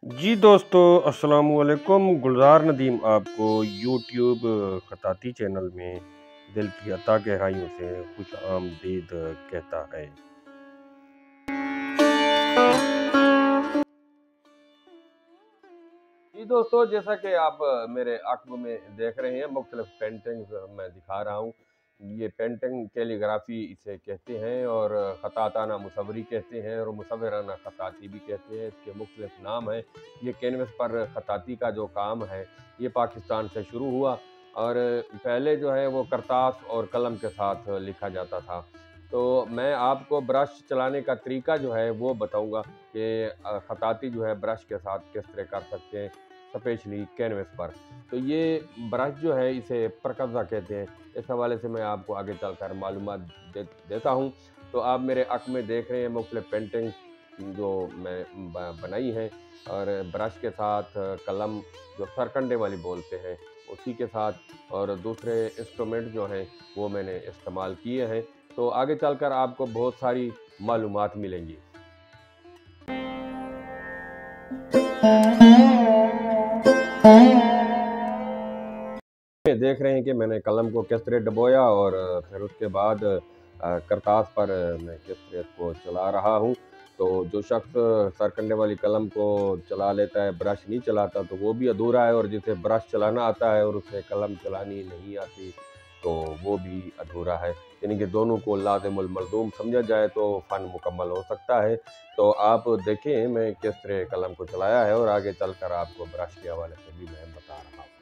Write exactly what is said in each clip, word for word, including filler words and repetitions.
जी दोस्तों, अस्सलामु अलैकुम। गुलजार नदीम आपको यूट्यूब खताती चैनल में दिल की अता गहराइयों से खुश आमदीद कहता है। जी दोस्तों, जैसा कि आप मेरे अक़्ब में देख रहे हैं, मुख्तलिफ पेंटिंग्स मैं दिखा रहा हूँ। ये पेंटिंग कैलीग्राफी इसे कहते हैं और ख़ताताना मुसव्वरी कहते हैं और मुसव्वराना ख़ताती भी कहते हैं। इसके मुख्तलिफ नाम हैं। ये कैनवस पर ख़ताती का जो काम है ये पाकिस्तान से शुरू हुआ और पहले जो है वो करतास और कलम के साथ लिखा जाता था। तो मैं आपको ब्रश चलाने का तरीका जो है वो बताऊँगा कि ख़ताती जो है ब्रश के साथ किस तरह कर सकते हैं, स्पेशली कैनवस पर। तो ये ब्रश जो है इसे परकज़ा कहते हैं। इस हवाले से मैं आपको आगे चलकर मालूमात दे, देता हूँ। तो आप मेरे अक़्ब में देख रहे हैं मुख्तलिफ पेंटिंग जो मैं ब, बनाई हैं और ब्रश के साथ कलम जो सरकंडे वाली बोलते हैं उसी के साथ और दूसरे इंस्ट्रूमेंट जो हैं वो मैंने इस्तेमाल किए हैं। तो आगे चलकर आपको बहुत सारी मालूमात मिलेंगी। देख रहे हैं कि मैंने कलम को किस तरह डुबोया और फिर उसके बाद करतास पर मैं किस तरह इसको चला रहा हूँ। तो जो शख्स सरकंडे वाली कलम को चला लेता है, ब्रश नहीं चलाता, तो वो भी अधूरा है, और जिसे ब्रश चलाना आता है और उसे कलम चलानी नहीं आती तो वो भी अधूरा है। यानी कि दोनों को लाज़िमुल मलज़ूम समझा जाए तो फ़न मुकम्मल हो सकता है। तो आप देखें मैं किस तरह कलम को चलाया है और आगे चलकर आपको ब्रश के हवाले से भी मैं बता रहा हूँ।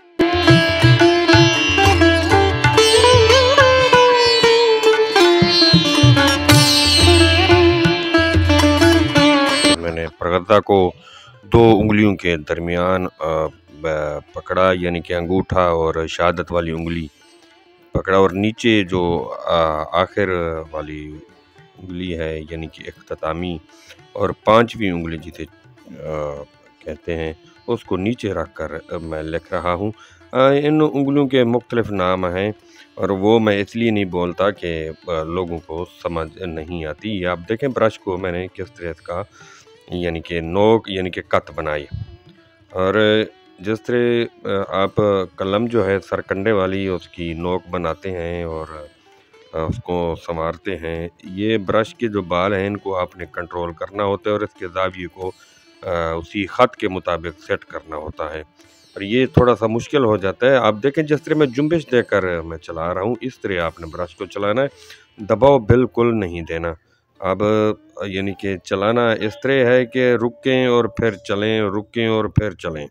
मैंने परकज़ा को दो उंगलियों के दरमियान पकड़ा, यानी कि अंगूठा और शहादत वाली उंगली पकड़ा, और नीचे जो आखिर वाली उंगली है यानी कि इख्तितामी और पांचवी उंगली जिसे कहते हैं उसको नीचे रख कर मैं लिख रहा हूँ। इन उंगलियों के मुख्तलिफ नाम हैं और वो मैं इसलिए नहीं बोलता कि लोगों को समझ नहीं आती। आप देखें ब्रश को मैंने किस तरह इसका यानी कि नोक यानी कि कत बनाई, और जिस तरह आप कलम जो है सरकंडे वाली उसकी नोक बनाते हैं और उसको संवारते हैं, ये ब्रश के जो बाल हैं इनको आपने कंट्रोल करना होता है और इसके ज़ाविये को उसी ख़त के मुताबिक सेट करना होता है, और ये थोड़ा सा मुश्किल हो जाता है। आप देखें जिस तरह मैं जुम्बिश देकर मैं चला रहा हूँ इस तरह आपने ब्रश को चलाना है, दबाव बिल्कुल नहीं देना। अब यानी कि चलाना इस तरह है कि रुकें और फिर चलें, रुकें और फिर चलें।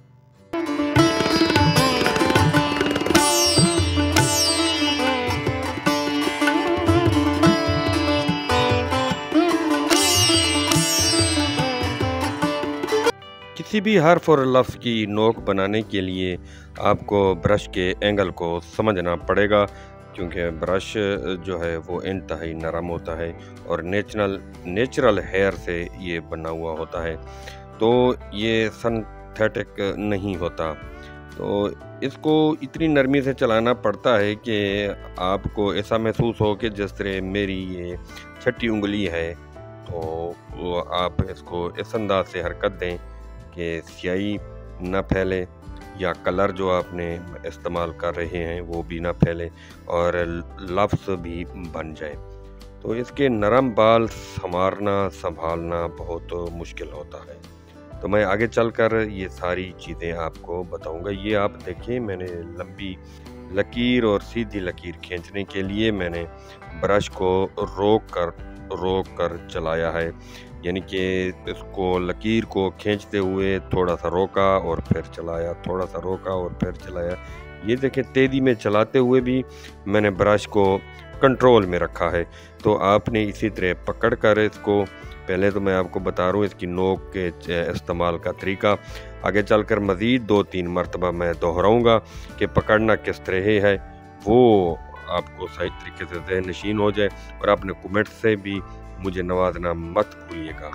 किसी भी हर्फ और लफ्ज़ की नोक बनाने के लिए आपको ब्रश के एंगल को समझना पड़ेगा, क्योंकि ब्रश जो है वो इंतहाई नरम होता है और नेचुरल नेचुरल हेयर से ये बना हुआ होता है, तो ये सिंथेटिक नहीं होता। तो इसको इतनी नरमी से चलाना पड़ता है कि आपको ऐसा महसूस हो कि जिस तरह मेरी ये छठी उंगली है, तो आप इसको इस अंदाज से हरकत दें कि स्याही न फैले या कलर जो आपने इस्तेमाल कर रहे हैं वो भी ना फैले और लफ्ज़ भी बन जाए। तो इसके नरम बाल संवारना संभालना बहुत मुश्किल होता है। तो मैं आगे चलकर ये सारी चीज़ें आपको बताऊंगा। ये आप देखें मैंने लंबी लकीर और सीधी लकीर खींचने के लिए मैंने ब्रश को रोक कर रोक कर चलाया है, यानी कि इसको लकीर को खींचते हुए थोड़ा सा रोका और फिर चलाया, थोड़ा सा रोका और फिर चलाया। ये देखें तेज़ी में चलाते हुए भी मैंने ब्रश को कंट्रोल में रखा है। तो आपने इसी तरह पकड़ कर इसको, पहले तो मैं आपको बता रहा हूँ इसकी नोक के इस्तेमाल का तरीका, आगे चलकर मज़ीद दो तीन मरतबा मैं दोहराऊँगा कि पकड़ना किस तरह है, वो आपको सही तरीके से ज़हन नशीन हो जाए। और आपने कमेंट से भी मुझे नवाजना मत भूलिएगा।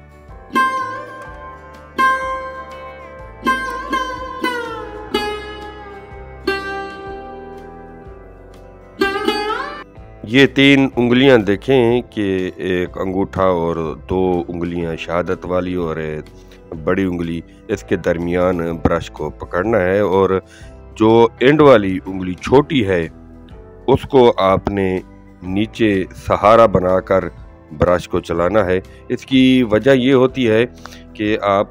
ये तीन उंगलियां देखें कि एक अंगूठा और दो उंगलियां शहादत वाली और बड़ी उंगली इसके दरमियान ब्रश को पकड़ना है और जो एंड वाली उंगली छोटी है उसको आपने नीचे सहारा बनाकर ब्रश को चलाना है। इसकी वजह ये होती है कि आप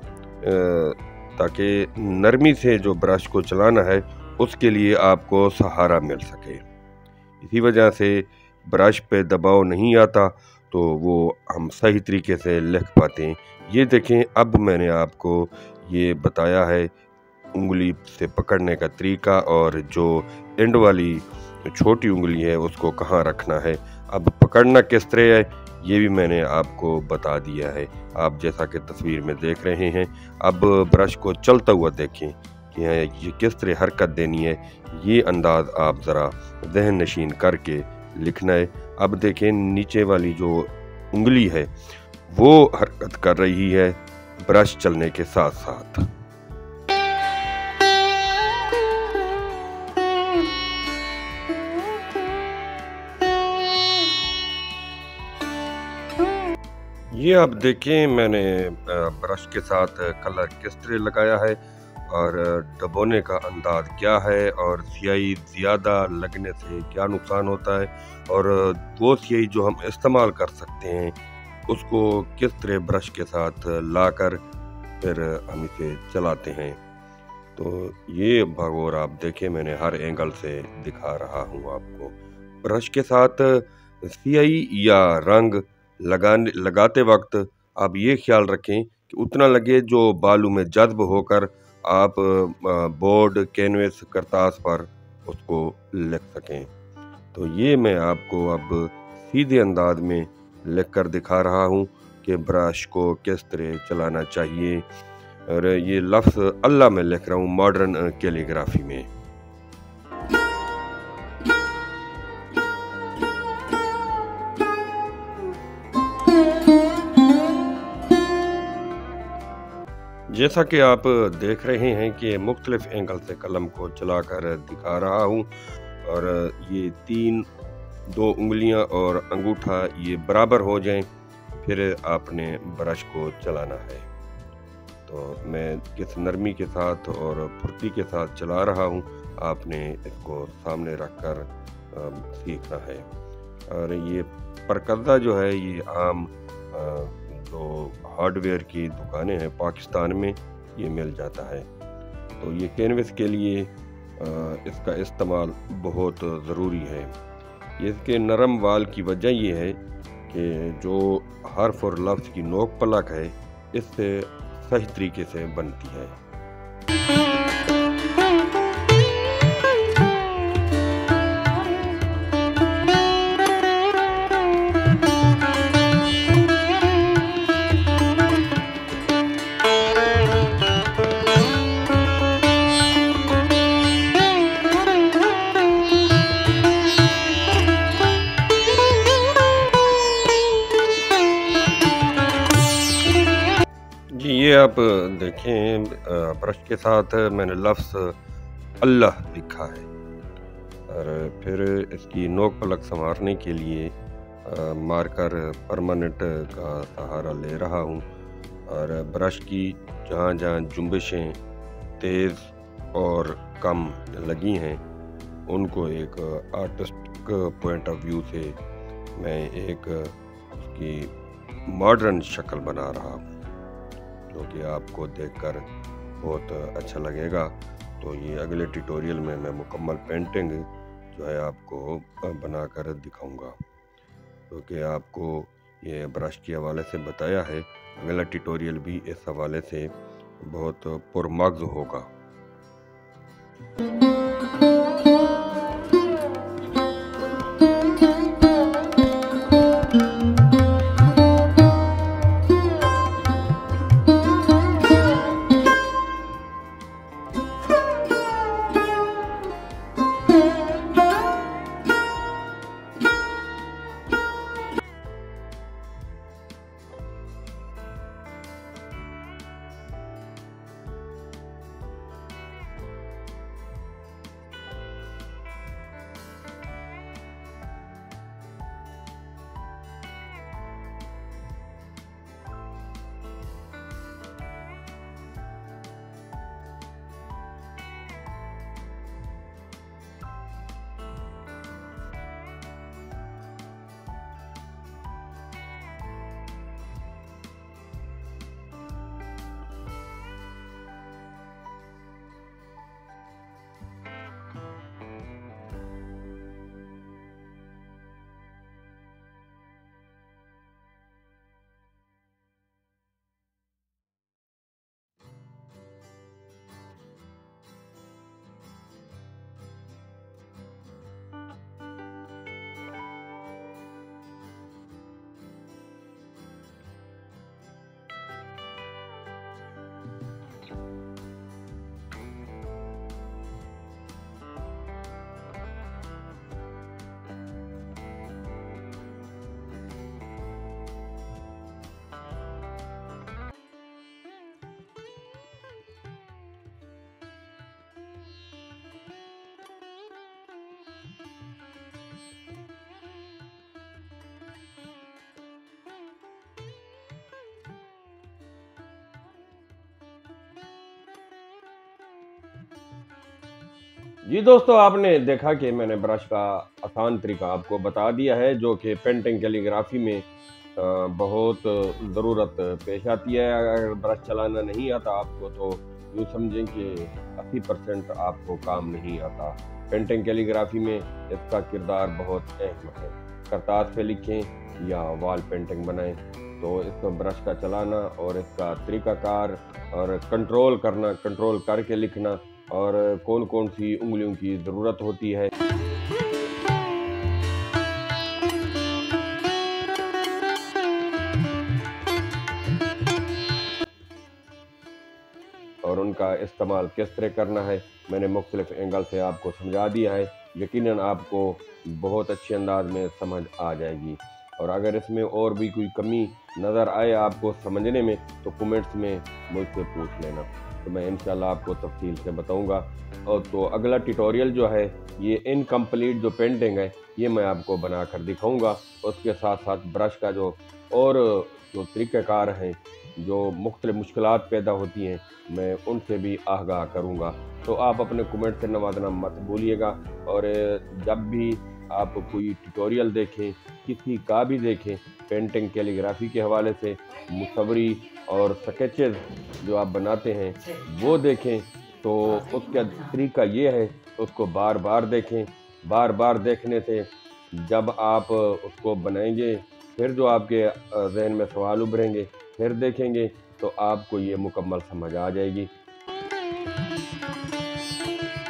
ताकि नरमी से जो ब्रश को चलाना है उसके लिए आपको सहारा मिल सके। इसी वजह से ब्रश पे दबाव नहीं आता तो वो हम सही तरीके से लिख पाते हैं। ये देखें, अब मैंने आपको ये बताया है उंगली से पकड़ने का तरीका और जो एंड वाली छोटी उंगली है उसको कहाँ रखना है। अब पकड़ना किस तरह है ये भी मैंने आपको बता दिया है, आप जैसा कि तस्वीर में देख रहे हैं। अब ब्रश को चलता हुआ देखें कि ये किस तरह हरकत देनी है, ये अंदाज आप ज़रा जहन नशीन करके लिखना है। अब देखें, नीचे वाली जो उंगली है वो हरकत कर रही है ब्रश चलने के साथ साथ। ये आप देखें मैंने ब्रश के साथ कलर किस तरह लगाया है और डबोने का अंदाज क्या है और स्याही ज़्यादा लगने से क्या नुकसान होता है और वो स्याही जो हम इस्तेमाल कर सकते हैं उसको किस तरह ब्रश के साथ लाकर फिर हम इसे चलाते हैं। तो ये भागोर आप देखें मैंने हर एंगल से दिखा रहा हूँ आपको। ब्रश के साथ स्याही या रंग लगाने लगाते वक्त आप ये ख्याल रखें कि उतना लगे जो बालू में जज्ब होकर आप बोर्ड कैनवस करतास पर उसको लिख सकें। तो ये मैं आपको अब सीधे अंदाज में लिख कर दिखा रहा हूँ कि ब्रश को किस तरह चलाना चाहिए। और ये लफ्ज़ अल्लाह में लिख रहा हूँ मॉडर्न कैलीग्राफी में। जैसा कि आप देख रहे हैं कि मुख्तलिफ एंगल से कलम को चलाकर दिखा रहा हूँ और ये तीन दो उंगलियां और अंगूठा ये बराबर हो जाएं, फिर आपने ब्रश को चलाना है। तो मैं किस नरमी के साथ और फुर्ती के साथ चला रहा हूँ आपने इसको सामने रखकर सीखना है। और ये परकज़ा जो है ये आम जो हार्डवेयर की दुकानें हैं पाकिस्तान में ये मिल जाता है। तो ये कैनवस के लिए इसका इस्तेमाल बहुत ज़रूरी है। इसके नरम वाल की वजह ये है कि जो हर्फ और लफ्ज़ की नोक पलक है इससे सही तरीके से बनती है। ये आप देखें ब्रश के साथ मैंने लफ्ज़ अल्लाह लिखा है और फिर इसकी नोक पलक संवारने के लिए मार्कर परमानेंट का सहारा ले रहा हूँ और ब्रश की जहाँ जहाँ जुम्बिशें तेज़ और कम लगी हैं उनको एक आर्टिस्टिक पॉइंट ऑफ व्यू से मैं एक उसकी मॉडर्न शक्ल बना रहा हूँ जो कि आपको देखकर बहुत अच्छा लगेगा। तो ये अगले ट्यूटोरियल में मैं मुकम्मल पेंटिंग जो है आपको बनाकर दिखाऊंगा, क्योंकि तो आपको ये ब्रश के हवाले से बताया है। अगला ट्यूटोरियल भी इस हवाले से बहुत पुरमग़ज़ होगा। जी दोस्तों, आपने देखा कि मैंने ब्रश का आसान तरीका आपको बता दिया है, जो कि पेंटिंग कैलीग्राफी में अ, बहुत ज़रूरत पेश आती है। अगर ब्रश चलाना नहीं आता आपको, तो यूँ समझें कि अस्सी परसेंट आपको काम नहीं आता। पेंटिंग कैलीग्राफी में इसका किरदार बहुत अहम है। करतास पे लिखें या वॉल पेंटिंग बनाएं, तो इसको ब्रश का चलाना और इसका तरीक़ाकार और कंट्रोल करना, कंट्रोल करके लिखना, और कौन कौन सी उंगलियों की ज़रूरत होती है, और उनका इस्तेमाल किस तरह करना है, मैंने मुख्तलिफ एंगल से आपको समझा दिया है। यकीनन आपको बहुत अच्छे अंदाज में समझ आ जाएगी। और अगर इसमें और भी कोई कमी नज़र आए आपको समझने में, तो कमेंट्स में मुझसे पूछ लेना, तो मैं इंशाल्लाह आपको तफसील से बताऊंगा। और तो अगला ट्यूटोरियल जो है, ये इनकम्प्लीट जो पेंटिंग है, ये मैं आपको बना कर दिखाऊँगा। उसके साथ साथ ब्रश का जो और जो तरीक़ाकार हैं, जो मुख्तलिफ मुश्किलात पैदा होती हैं, मैं उनसे भी आगाह करूँगा। तो आप अपने कमेंट से नवाजना मत भूलिएगा। और जब भी आप कोई ट्यूटोरियल देखें, किसी का भी देखें, पेंटिंग कैलीग्राफी के हवाले से मुसव्वरी और स्केचेस जो आप बनाते हैं वो देखें, तो उसका तरीका ये है, उसको बार बार देखें। बार बार देखने से जब आप उसको बनाएंगे, फिर जो आपके जहन में सवाल उभरेंगे, फिर देखेंगे, तो आपको ये मुकम्मल समझ आ जाएगी।